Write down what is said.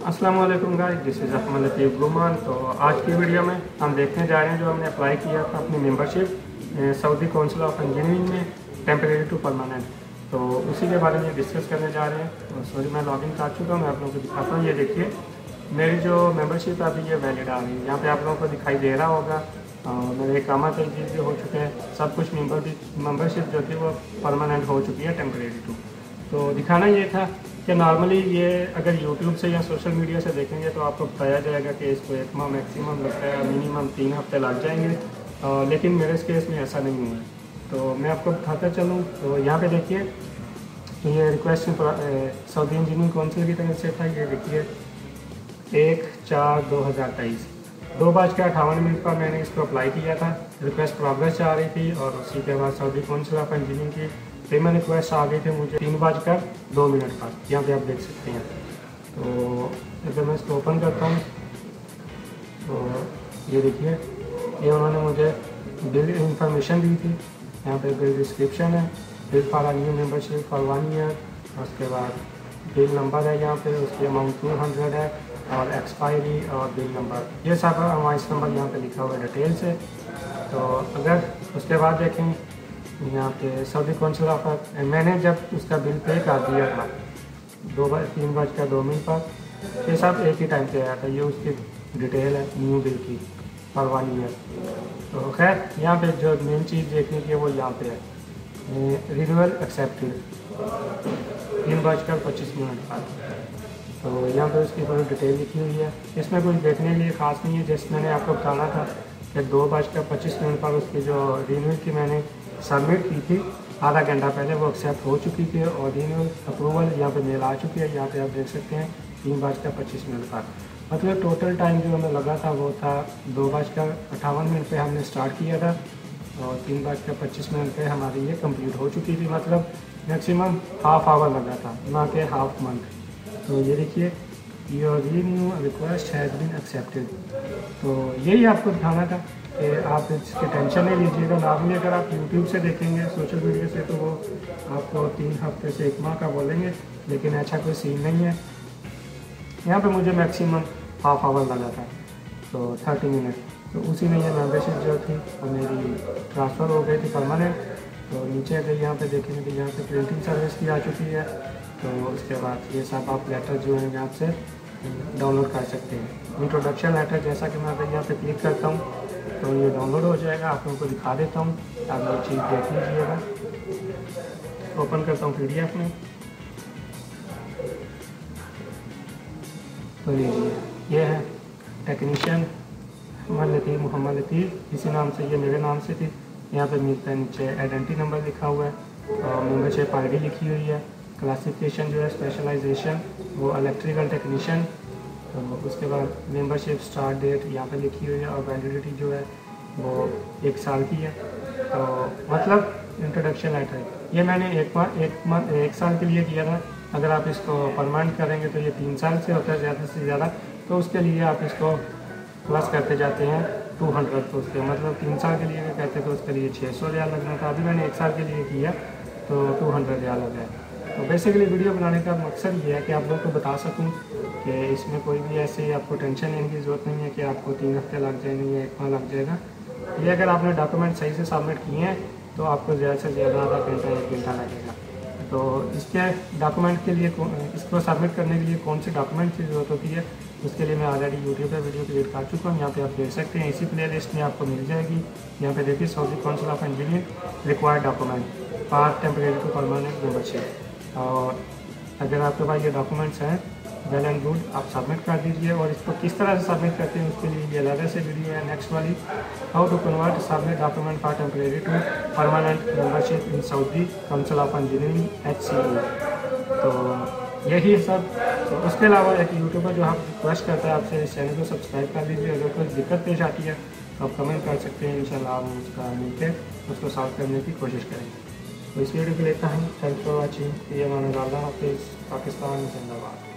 अस्सलाम वालेकुम guys, this is Ahmad Latif Guman. तो आज की वीडियो में हम देखने जा रहे हैं जो हमने अप्लाई किया था अपनी membership Saudi council of engineering में टेम्परेरी टू परमानेंट, तो उसी के बारे में डिस्कस करने जा रहे हैं। तो सॉरी, मैं लॉगिन कर चुका हूँ, मैं आप लोगों को दिखाता हूँ। ये देखिए मेरी जो मेंबरशिप है अभी ये वैलिड आ रही है, यहाँ पे आप लोगों को दिखाई दे रहा होगा। मेरे इकामा तजदीद भी हो चुके हैं, सब कुछ मेंबरशिप जो थी वो परमानेंट हो चुकी है टेम्परेरी टू। तो दिखाना ये था कि नॉर्मली ये अगर यूट्यूब से या सोशल मीडिया से देखेंगे तो आपको बताया जाएगा कि इसको 1 माह मैक्सिमम लगता है, मिनिमम 3 हफ्ते लग जाएंगे, लेकिन मेरे इस केस में ऐसा नहीं हुआ है। तो मैं आपको बताता चलूँ। तो यहाँ पे देखिए ये रिक्वेस्ट सऊदी इंजीनियरिंग काउंसिल की तरफ से था। ये देखिए 1/4/2023 2:58 पर मैंने इसको अप्लाई किया था। रिक्वेस्ट प्रोग्रेस आ रही थी और उसी के बाद सऊदी काउंसिल ऑफ इंजीनियरिंग की पेमेंट रिक्वेस्ट आ गई थी मुझे 3:02 पर। यहाँ पे आप देख सकते हैं। तो अगर मैं इसको ओपन करता हूँ तो ये देखिए ये उन्होंने मुझे बिल इंफॉर्मेशन दी थी। यहाँ पे बिल डिस्क्रिप्शन है, bill for new membership for 1 year, उसके बाद बिल नंबर है, यहाँ पे उसकी अमाउंट 200 है और एक्सपायरी और बिल नंबर, ये सब अमाउंट नंबर यहाँ पे लिखा हुआ है डिटेल से। तो अगर उसके बाद देखें यहाँ पे सऊदी काउंसिल ऑफ, मैंने जब उसका बिल पे कर दिया था 3:02 पर, ये सब एक ही टाइम पे आया था। ये उसकी डिटेल है न्यू बिल की फॉर 1 ईयर। तो खैर यहाँ पे जो मेन चीज़ देखने की है वो यहाँ पे है रिन्यूअल एक्सेप्टेड 3:25 पर। तो यहाँ पे उसकी पूरी डिटेल लिखी हुई है। इसमें कुछ देखने के लिए ख़ास नहीं है। जैसे मैंने आपको बताना था कि 2:25 पर उसकी जो रिन्यूअल की मैंने सबमिट की थी आधा घंटा पहले, वो एक्सेप्ट हो चुकी थी और रिन्यूअल अप्रूवल यहाँ पे मेल आ चुकी है। यहाँ पे आप देख सकते हैं 3:25 पर। मतलब टोटल टाइम जो हमें लगा था वो था 2:58 पे हमने स्टार्ट किया था और 3:25 पे हमारी ये कंप्लीट हो चुकी थी। मतलब मैक्सिमम हाफ आवर लगा था, ना कि हाफ मंथ। तो ये देखिए your renew request has been accepted. तो यही आपको दिखाना था कि आप इसकी टेंशन नहीं लीजिएगा। नॉर्मली अगर आप यूट्यूब से देखेंगे सोशल मीडिया से तो वो आपको 3 हफ्ते से 1 माह का बोलेंगे, लेकिन ऐसा कोई सीन नहीं है। यहाँ पे मुझे मैक्सिमम हाफ आवर लगा था, तो 30 मिनट। तो उसी में ये मेम्बरशिप जो थी वो मेरी ट्रांसफ़र हो गई थी परमानेंट। तो नीचे अगर यहाँ पे देखेंगे तो यहाँ पे प्रिंटिंग सर्विस भी आ चुकी है। तो उसके बाद ये सब आप लेटर जो है यहाँ से डाउनलोड कर सकते हैं। इंट्रोडक्शन लेटर, जैसा कि मैं अगर यहाँ पे क्लिक करता हूँ तो ये डाउनलोड हो जाएगा। आप लोगों को दिखा देता हूँ, आप ये चीज़ देख लीजिएगा। ओपन करता हूँ PDF में। तो ये है टेक्नीशियन मोहम्मद लतीफ़, इसी नाम से, ये मेरे नाम से थी। यहाँ पे मिलता है नीचे आइडेंटिटी नंबर लिखा हुआ है और मेंबरशिप ID लिखी हुई है। क्लासिफिकेशन जो है स्पेशलाइजेशन वो इलेक्ट्रिकल टेक्नीशियन। तो उसके बाद मेंबरशिप स्टार्ट डेट यहाँ पे लिखी हुई है और वैलिडिटी जो है वो 1 साल की है। तो मतलब इंट्रोडक्शन लेटर ये मैंने 1 साल के लिए किया था। अगर आप इसको परमानेंट करेंगे तो ये 3 साल से होता है ज़्यादा से ज़्यादा। तो उसके लिए आप इसको प्लस करते जाते हैं 200। तो उसके मतलब 3 साल के लिए अगर कहते तो उसके लिए 600 रियाल लगना था। अभी मैंने 1 साल के लिए किया तो 200 रियाल हो गया। तो बेसिकली वीडियो बनाने का मकसद ये है कि आप लोगों को बता सकूं कि इसमें कोई भी ऐसे आपको टेंशन लेने की ज़रूरत नहीं है कि आपको 3 हफ्ते लग जाएंगे या 1 माह लग जाएगा। ये अगर आपने डॉक्यूमेंट सही से सबमिट किए हैं तो आपको ज़्यादा से ज़्यादा आधा घंटा 1 घंटा लगेगा। तो इसके डॉक्यूमेंट के लिए, इसको सबमिट करने के लिए कौन से डॉक्यूमेंट की ज़रूरत होती है उसके लिए मैं ऑलरेडी यूट्यूब पर वीडियो क्रिएट कर चुका हूँ। यहाँ पे आप देख सकते हैं, इसी प्ले लिस्ट में आपको मिल जाएगी। यहाँ पे देखिए Saudi council of engineering required document for temporary to permanent membership. और अगर आपके पास ये डॉक्यूमेंट्स हैं वेल एंड गुड, आप सबमिट कर दीजिए। और इसको किस तरह से सबमिट करते हैं उसके लिए ये अलग से वीडियो है नेक्स्ट वाली, how to convert submit document for temporary to permanent membership in Saudi council of engineering HCE। तो यही सब। तो उसके अलावा एक यूट्यूबर जो आप रिक्वेस्ट करता है आपसे इस चैनल को सब्सक्राइब कर लीजिए। अगर कोई दिक्कत पेश आती है तो आप कमेंट कर सकते हैं, इंशाल्लाह हम उसका मिलकर उसको सॉल्व करने की कोशिश करेंगे। तो इस वीडियो को लेता हूँ। Thanks for watching. ये माना, अल्लाह हाफिज़। पाकिस्तान जिंदाबाद।